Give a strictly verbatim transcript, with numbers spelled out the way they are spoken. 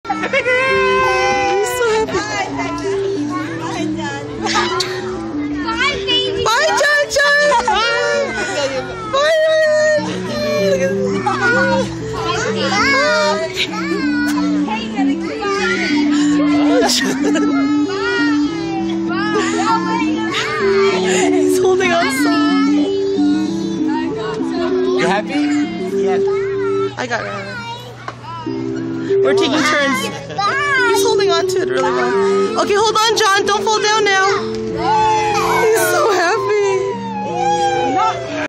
He's so happy. Bye, baby. Bye, John John. Bye. Bye, Ryan. Look at this. He's holding on so. You happy? Yes. I got Ryan. We're taking turns. He's holding on to it really well. Okay, hold on, John. Don't fall down now. He's so happy.